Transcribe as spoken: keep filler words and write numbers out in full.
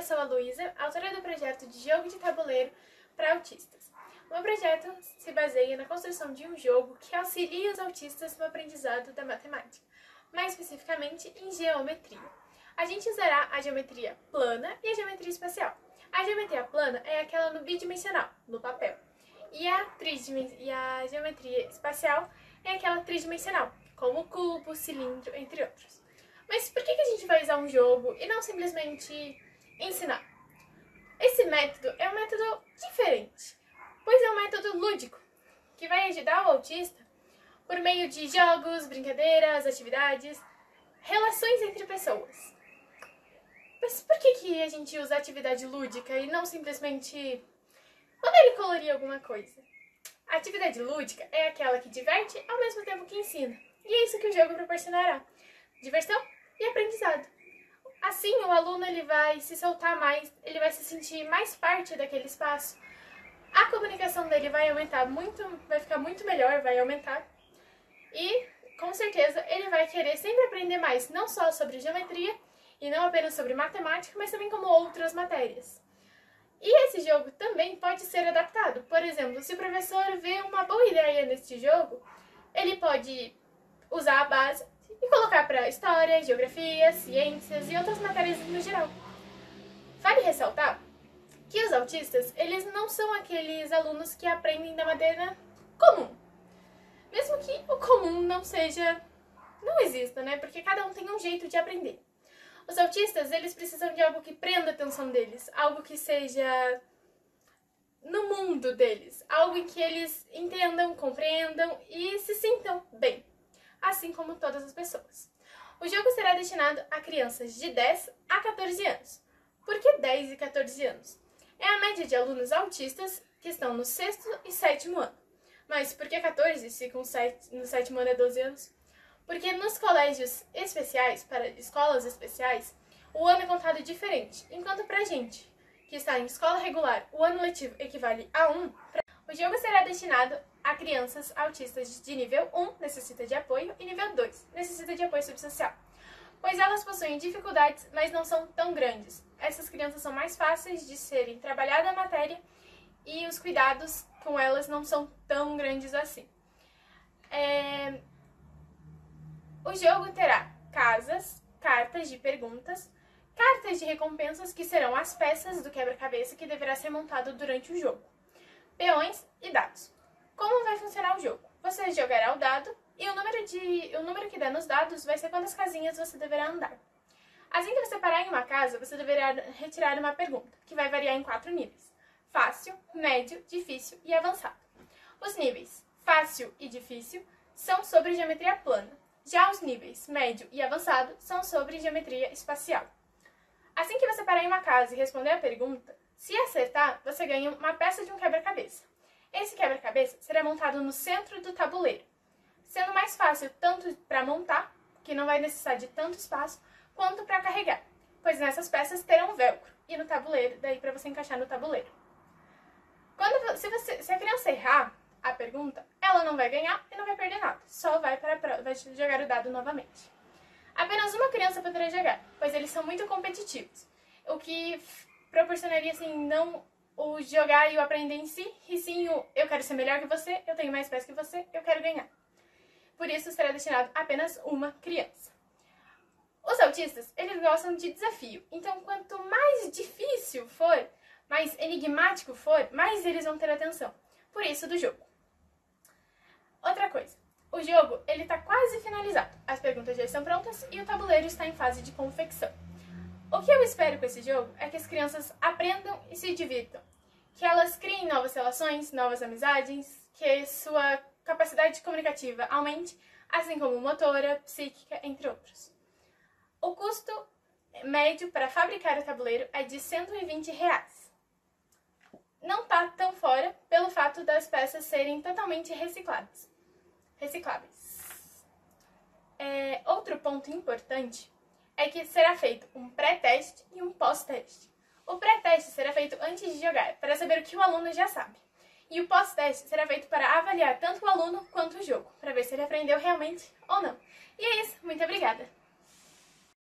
sou a Luísa, autora do projeto de jogo de tabuleiro para autistas. O meu projeto se baseia na construção de um jogo que auxilia os autistas no aprendizado da matemática, mais especificamente em geometria. A gente usará a geometria plana e a geometria espacial. A geometria plana é aquela no bidimensional, no papel, e a, e a geometria espacial é aquela tridimensional, como cubo, cilindro, entre outros. Mas por que a gente vai usar um jogo e não simplesmente ensinar? Esse método é um método diferente, pois é um método lúdico, que vai ajudar o autista por meio de jogos, brincadeiras, atividades, relações entre pessoas. Mas por que, que a gente usa atividade lúdica e não simplesmente quando ele colorir alguma coisa? A atividade lúdica é aquela que diverte ao mesmo tempo que ensina, e é isso que o jogo proporcionará: diversão e aprendizado. Assim, o aluno ele vai se soltar mais, ele vai se sentir mais parte daquele espaço. A comunicação dele vai aumentar muito, vai ficar muito melhor, vai aumentar. E, com certeza, ele vai querer sempre aprender mais, não só sobre geometria e não apenas sobre matemática, mas também como outras matérias. E esse jogo também pode ser adaptado. Por exemplo, se o professor vê uma boa ideia neste jogo, ele pode usar a base e colocar para história, geografia, ciências e outras matérias no geral. Vale ressaltar que os autistas, eles não são aqueles alunos que aprendem da maneira comum. Mesmo que o comum não seja, não exista, né? Porque cada um tem um jeito de aprender. Os autistas, eles precisam de algo que prenda a atenção deles, algo que seja no mundo deles, algo em que eles entendam, compreendam e se sintam bem, assim como todas as pessoas. O jogo será destinado a crianças de dez a quatorze anos. Por que dez e quatorze anos? É a média de alunos autistas que estão no sexto e sétimo ano. Mas por que quatorze, se com sete, no sétimo ano é doze anos? Porque nos colégios especiais, para escolas especiais, o ano é contado diferente, enquanto para a gente, que está em escola regular, o ano letivo equivale a um. O jogo será destinado a crianças autistas de nível um, necessita de apoio, e nível dois, necessita de apoio subsocial, pois elas possuem dificuldades, mas não são tão grandes. Essas crianças são mais fáceis de serem trabalhada a matéria e os cuidados com elas não são tão grandes assim. É... O jogo terá casas, cartas de perguntas, cartas de recompensas que serão as peças do quebra-cabeça que deverá ser montado durante o jogo, peões e dados. Como vai funcionar o jogo? Você jogará o dado e o número, de, o número que der nos dados vai ser quantas casinhas você deverá andar. Assim que você parar em uma casa, você deverá retirar uma pergunta, que vai variar em quatro níveis: fácil, médio, difícil e avançado. Os níveis fácil e difícil são sobre geometria plana. Já os níveis médio e avançado são sobre geometria espacial. Assim que você parar em uma casa e responder a pergunta, se acertar, você ganha uma peça de um quebra-cabeça. Esse quebra-cabeça será montado no centro do tabuleiro, sendo mais fácil tanto para montar, que não vai necessitar de tanto espaço, quanto para carregar, pois nessas peças terão velcro e no tabuleiro, daí para você encaixar no tabuleiro. Quando, se, você, se a criança errar a pergunta, ela não vai ganhar e não vai perder nada, só vai, para, vai jogar o dado novamente. Apenas uma criança poderá jogar, pois eles são muito competitivos, o que proporcionaria assim, não o jogar e o aprender em si, e sim o eu quero ser melhor que você, eu tenho mais peças que você, eu quero ganhar. Por isso será destinado a apenas uma criança. Os autistas, eles gostam de desafio, então quanto mais difícil for, mais enigmático for, mais eles vão ter atenção. Por isso do jogo. Outra coisa, o jogo ele está quase finalizado, as perguntas já estão prontas e o tabuleiro está em fase de confecção. O que eu espero com esse jogo é que as crianças aprendam e se divirtam, que elas criem novas relações, novas amizades, que sua capacidade comunicativa aumente, assim como motora, psíquica, entre outros. O custo médio para fabricar o tabuleiro é de cento e vinte reais. Não está tão fora pelo fato das peças serem totalmente recicladas. recicláveis. É, outro ponto importante é que será feito um pré-teste e um pós-teste. O pré-teste será feito antes de jogar, para saber o que o aluno já sabe. E o pós-teste será feito para avaliar tanto o aluno quanto o jogo, para ver se ele aprendeu realmente ou não. E é isso, muito obrigada!